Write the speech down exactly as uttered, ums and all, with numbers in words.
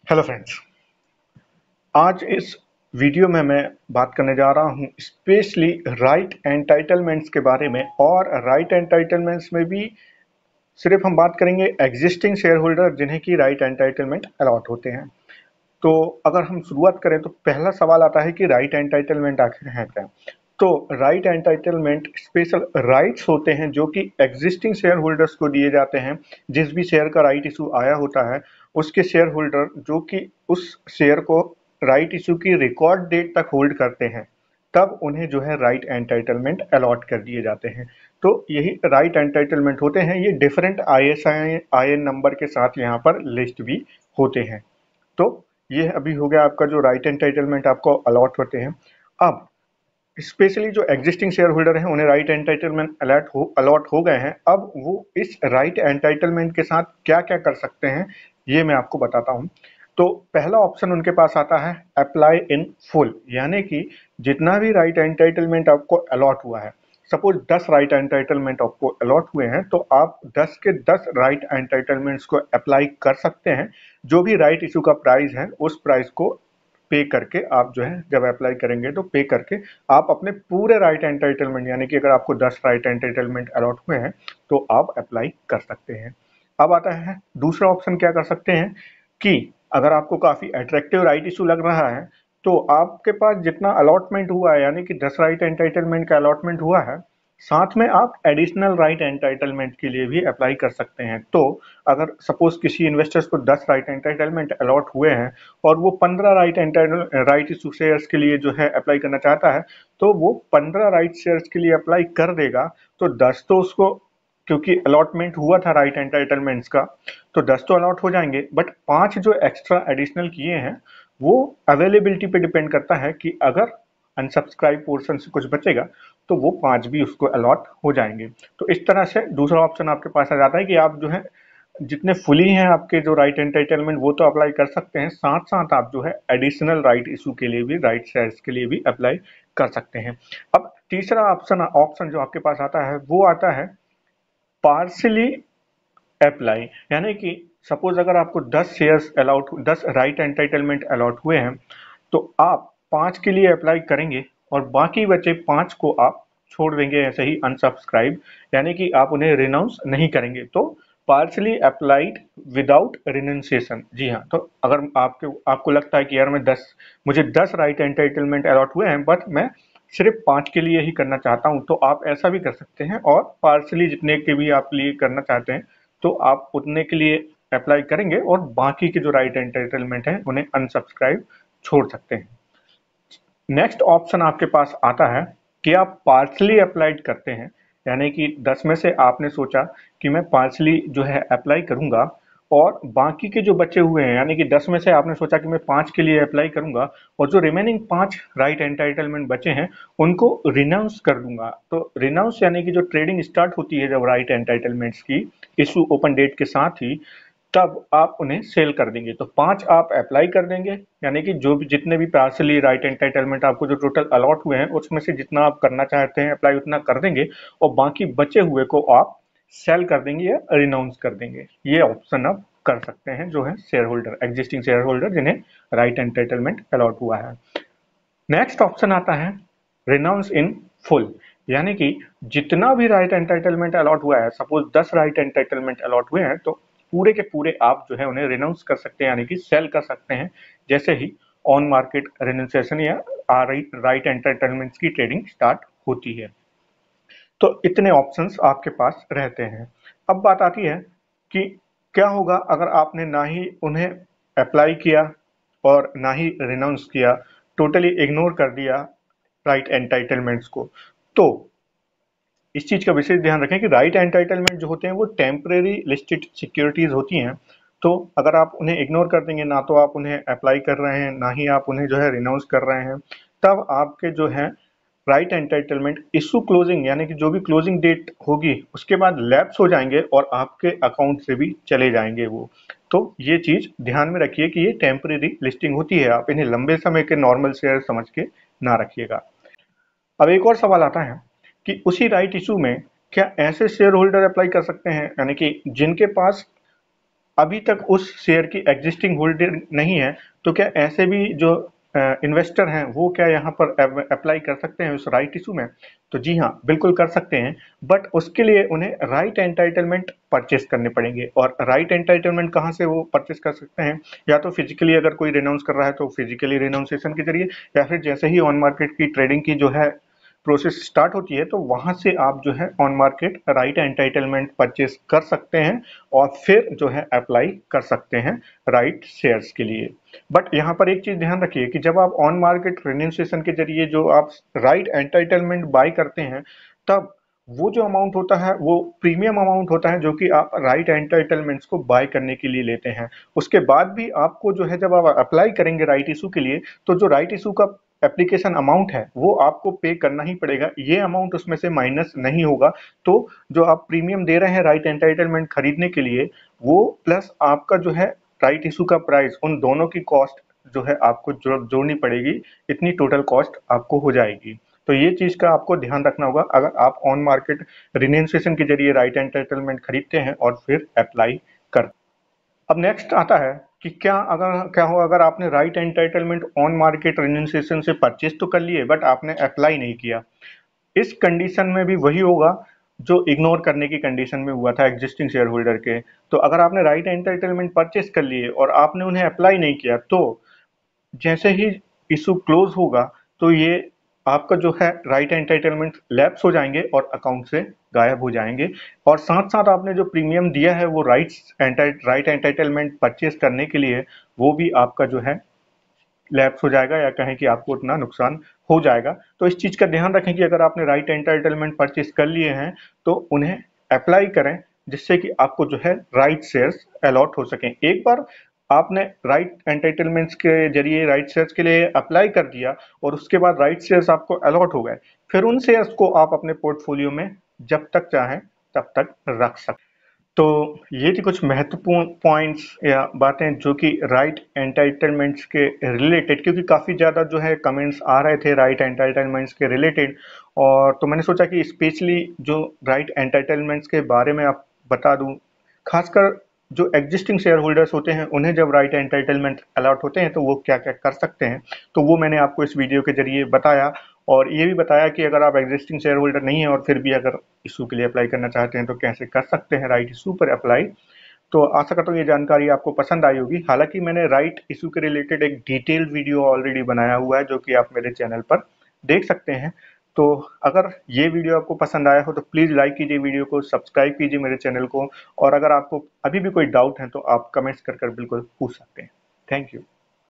Hello friends. आज इस video में मैं बात करने जा रहा हूं स्पेशली राइट एंटाइटलमेंट्स के बारे में। और राइट एंटाइटलमेंट्स में भी सिर्फ हम बात करेंगे एग्जिस्टिंग शेयर होल्डर जिन्हें की राइट एंटाइटलमेंट अलॉट होते हैं। तो अगर हम शुरुआत करें तो पहला सवाल आता है कि राइट एंटाइटलमेंट आखिर है क्या। तो राइट एंटाइटलमेंट स्पेशल राइट्स होते हैं जो कि एग्जिस्टिंग शेयर होल्डर्स को दिए जाते हैं। जिस भी शेयर का राइट इशू आया होता है उसके शेयर होल्डर जो कि उस शेयर को राइट इशू की रिकॉर्ड डेट तक होल्ड करते हैं, तब उन्हें जो है राइट एंटाइटलमेंट अलॉट कर दिए जाते हैं। तो यही राइट एंटाइटलमेंट होते हैं। ये different I S I N number के साथ यहाँ पर लिस्ट भी होते हैं। तो ये अभी हो गया आपका जो राइट एंटाइटलमेंट आपको अलॉट होते हैं। अब स्पेशली जो एग्जिस्टिंग शेयर होल्डर हैं उन्हें राइट एंटाइटलमेंट अलॉट हो अलॉट हो गए हैं। अब वो इस राइट एंटाइटलमेंट के साथ क्या क्या कर सकते हैं ये मैं आपको बताता हूं। तो पहला ऑप्शन उनके पास आता है अप्लाई इन फुल, यानी कि जितना भी राइट एंटाइटलमेंट आपको अलॉट हुआ है, सपोज दस राइट एंटाइटलमेंट आपको अलॉट हुए हैं, तो आप दस के दस राइट एंटाइटलमेंट्स को अप्लाई कर सकते हैं। जो भी राइट इशू का प्राइस है उस प्राइस को पे करके आप जो है जब अप्लाई करेंगे तो पे करके आप अपने पूरे राइट एंटाइटलमेंट, यानी कि अगर आपको दस राइट एंटाइटलमेंट अलॉट हुए हैं तो आप अप्लाई कर सकते हैं। अब आता है दूसरा ऑप्शन, क्या कर सकते हैं कि अगर आपको काफ़ी अट्रैक्टिव राइट इशू लग रहा है तो आपके पास जितना अलॉटमेंट हुआ है, यानी कि दस राइट एंटाइटलमेंट का अलॉटमेंट हुआ है, साथ में आप एडिशनल राइट एंटाइटलमेंट के लिए भी अप्लाई कर सकते हैं। तो अगर सपोज किसी इन्वेस्टर्स को दस राइट एंटाइटलमेंट अलॉट हुए हैं और वो पंद्रह right entitle right issue shares के लिए जो है अप्लाई करना चाहता है, तो वो पंद्रह राइट शेयर्स के लिए अप्लाई कर देगा। तो दस तो उसको, क्योंकि अलॉटमेंट हुआ था राइट एंटाइटलमेंट्स का, तो दस तो अलॉट हो जाएंगे, बट पांच जो एक्स्ट्रा एडिशनल किए हैं वो अवेलेबिलिटी पे डिपेंड करता है कि अगर अनसब्सक्राइब पोर्शन से कुछ बचेगा तो वो पांच भी उसको अलॉट हो जाएंगे। तो इस तरह से दूसरा ऑप्शन आपके पास आ जाता है कि आप जो है जितने फुली हैं आपके जो राइट एंटाइटलमेंट वो तो अप्लाई कर सकते हैं, साथ साथ आप जो है एडिशनल राइट इशू के लिए भी, राइट शेयर्स के लिए भी अप्लाई कर सकते हैं। अब तीसरा ऑप्शन ऑप्शन जो आपके पास आता है वो आता है पार्शली अप्लाई, यानी कि सपोज अगर आपको दस शेयर्स अलॉट दस राइट एंटाइटलमेंट अलॉट हुए हैं तो आप पांच के लिए अप्लाई करेंगे और बाकी बचे पांच को आप छोड़ देंगे ऐसे ही अनसब्सक्राइब, यानी कि आप उन्हें रिनाउंस नहीं करेंगे। तो पार्शली अप्लाइड विदाउट रिनाउंसिएशन। जी हाँ, तो अगर आपके आपको लगता है कि यार मैं दस मुझे दस राइट एंटाइटलमेंट अलॉट हुए हैं बट मैं सिर्फ पांच के लिए ही करना चाहता हूं, तो आप ऐसा भी कर सकते हैं और पार्शली जितने के भी आप लिए करना चाहते हैं तो आप उतने के लिए अप्लाई करेंगे और बाकी के जो राइट एंटाइटलमेंट हैं उन्हें अनसब्सक्राइब छोड़ सकते हैं। नेक्स्ट ऑप्शन आपके पास आता है कि आप पार्शली अप्लाइड करते हैं, यानी कि दस में से आपने सोचा कि मैं पार्शली जो है अप्लाई करूंगा और बाकी के जो बचे हुए हैं, यानी कि दस में से आपने सोचा कि मैं पांच के लिए अप्लाई करूंगा और जो रिमेनिंग पांच राइट एंटाइटलमेंट बचे हैं उनको रिनाउंस कर दूंगा। तो रिनाउंस यानी कि जो ट्रेडिंग स्टार्ट होती है जब राइट एंटाइटलमेंट्स की इशू ओपन डेट के साथ ही, तब आप उन्हें सेल कर देंगे। तो पांच आप अप्लाई कर देंगे, यानी कि जो भी जितने भी पार्शली राइट एंटाइटलमेंट आपको जो टोटल अलॉट हुए हैं उसमें से जितना आप करना चाहते हैं अप्लाई उतना कर देंगे और बाकी बचे हुए को आप सेल कर देंगे या रिनाउंस कर देंगे। ये ऑप्शन आप कर सकते हैं जो है shareholder, existing shareholder जिन्हें राइट एंटाइटलमेंट अलॉट हुआ है। नेक्स्ट ऑप्शन आता है रिनाउंस इन फुल, यानी कि जितना भी राइट एंटाइटलमेंट अलॉट हुआ है, सपोज दस राइट एंटाइटलमेंट अलॉट हुए हैं तो पूरे के पूरे आप जो है उन्हें रिनाउंस कर सकते हैं, यानी कि सेल कर सकते हैं जैसे ही ऑन मार्केट रिनाउंसिएशन या राइट एंटाइटलमेंट्स की ट्रेडिंग स्टार्ट होती है। तो इतने ऑप्शंस आपके पास रहते हैं। अब बात आती है कि क्या होगा अगर आपने ना ही उन्हें अप्लाई किया और ना ही रिनाउंस किया, टोटली इग्नोर कर दिया राइट एंटाइटलमेंट्स को। तो इस चीज का विशेष ध्यान रखें कि राइट एंटाइटलमेंट जो होते हैं वो टेम्परेरी लिस्टेड सिक्योरिटीज होती हैं। तो अगर आप उन्हें इग्नोर कर देंगे, ना तो आप उन्हें अप्लाई कर रहे हैं ना ही आप उन्हें जो है रिनाउंस कर रहे हैं, तब आपके जो है राइट एंटाइटलमेंट इशू क्लोजिंग, यानी कि जो भी क्लोजिंग डेट होगी उसके बाद लैप्स हो जाएंगे और आपके अकाउंट से भी चले जाएंगे वो। तो ये चीज ध्यान में रखिए कि ये टेम्परेरी लिस्टिंग होती है, आप इन्हें लंबे समय के नॉर्मल शेयर समझ के ना रखिएगा। अब एक और सवाल आता है कि उसी राइट इशू में क्या ऐसे शेयर होल्डर अप्लाई कर सकते हैं, यानी कि जिनके पास अभी तक उस शेयर की एग्जिस्टिंग होल्डर नहीं है, तो क्या ऐसे भी जो इन्वेस्टर हैं वो क्या यहाँ पर अप्लाई कर सकते हैं उस राइट इशू में? तो जी हाँ, बिल्कुल कर सकते हैं, बट उसके लिए उन्हें राइट एंटाइटलमेंट परचेस करने पड़ेंगे। और राइट एंटाइटलमेंट कहाँ से वो परचेस कर सकते हैं? या तो फिजिकली अगर कोई रिनाउंस कर रहा है तो फिजिकली रिनाउंसिएशन के जरिए, या फिर जैसे ही ऑन मार्केट की ट्रेडिंग की जो है प्रोसेस स्टार्ट होती है तो वहां से आप जो है on market right entitlement purchase कर सकते हैं और फिर जो है अप्लाई कर सकते हैं राइट शेयर्स के लिए। बट यहाँ पर एक चीज ध्यान रखिए कि जब आप ऑन मार्केट रिन्यूएशन के जरिए जो आप राइट एंटाइटलमेंट बाय करते हैं, तब वो जो अमाउंट होता है वो प्रीमियम अमाउंट होता है जो कि आप राइट एंटाइटलमेंट्स को बाय करने के लिए लेते हैं। उसके बाद भी आपको जो है जब आप अप्लाई करेंगे राइट इशू के लिए, तो जो राइट इशू का एप्लीकेशन अमाउंट है वो आपको पे करना ही पड़ेगा, ये अमाउंट उसमें से माइनस नहीं होगा। तो जो आप प्रीमियम दे रहे हैं राइट एंटाइटलमेंट खरीदने के लिए, वो प्लस आपका जो है राइट इशू का प्राइस, उन दोनों की कॉस्ट जो है आपको जो, जोड़नी पड़ेगी, इतनी टोटल कॉस्ट आपको हो जाएगी। तो ये चीज का आपको ध्यान रखना होगा अगर आप ऑन मार्केट रिन्यूएशन के जरिए राइट एंटाइटलमेंट खरीदते हैं और फिर अप्लाई कर। अब नेक्स्ट आता है कि क्या अगर क्या हो अगर आपने right entitlement on market renunciation से परचेज तो कर लिए बट आपने अप्लाई नहीं किया। इस कंडीशन में भी वही होगा जो इग्नोर करने की कंडीशन में हुआ था एग्जिस्टिंग शेयर होल्डर के। तो अगर आपने राइट एंटाइटलमेंट परचेज कर लिए और आपने उन्हें अप्लाई नहीं किया, तो जैसे ही इशू क्लोज होगा तो ये आपका जो है राइट एंटाइटलमेंट लैप्स हो जाएंगे और अकाउंट से गायब हो जाएंगे। और साथ साथ आपने जो प्रीमियम दिया है वो राइट्स राइट एंटाइटलमेंट परचेज करने के लिए, वो भी आपका जो है लैप्स हो जाएगा, या कहें कि आपको उतना नुकसान हो जाएगा। तो इस चीज का ध्यान रखें कि अगर आपने राइट एंटाइटलमेंट परचेज कर लिए हैं तो उन्हें अप्लाई करें, जिससे कि आपको जो है राइट शेयर्स अलॉट हो सकें। एक बार आपने राइट एंटाइटलमेंट्स के जरिए राइट शेयर्स के लिए अप्लाई कर दिया और उसके बाद राइट शेयर्स आपको अलॉट हो गए, फिर उन शेयर्स को आप अपने पोर्टफोलियो में जब तक चाहें तब तक रख सकते। तो ये थी कुछ महत्वपूर्ण पॉइंट्स या बातें जो कि राइट एंटाइटलमेंट्स के रिलेटेड, क्योंकि काफ़ी ज़्यादा जो है कमेंट्स आ रहे थे राइट एंटाइटलमेंट्स के रिलेटेड। और तो मैंने सोचा कि स्पेशली जो राइट एंटाइटलमेंट्स के बारे में आप बता दूं, खासकर जो एग्जिस्टिंग शेयर होल्डर्स होते हैं उन्हें जब राइट एंटाइटलमेंट अलॉट होते हैं तो वो क्या क्या कर सकते हैं, तो वो मैंने आपको इस वीडियो के जरिए बताया। और ये भी बताया कि अगर आप एग्जिस्टिंग शेयर होल्डर नहीं है और फिर भी अगर इशू के लिए अप्लाई करना चाहते हैं तो कैसे कर सकते हैं राइट इशू पर अप्लाई। तो आशा करता हूँ ये जानकारी आपको पसंद आई होगी। हालांकि मैंने राइट इशू के रिलेटेड एक डिटेल्ड वीडियो ऑलरेडी बनाया हुआ है जो कि आप मेरे चैनल पर देख सकते हैं। तो अगर ये वीडियो आपको पसंद आया हो तो प्लीज़ लाइक कीजिए वीडियो को, सब्सक्राइब कीजिए मेरे चैनल को, और अगर आपको अभी भी कोई डाउट है तो आप कमेंट्स कर कर बिल्कुल पूछ सकते हैं। Thank you.